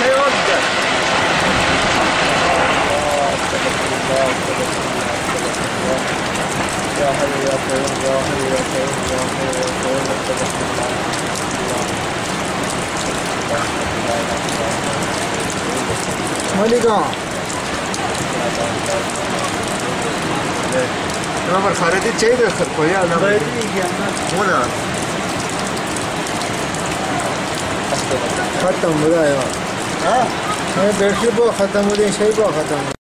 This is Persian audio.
مالكا نمبر خریدی چی داشت کویا نمبر مونا ختم بوده یا ها بیٹری با ختم بوده شی با ختم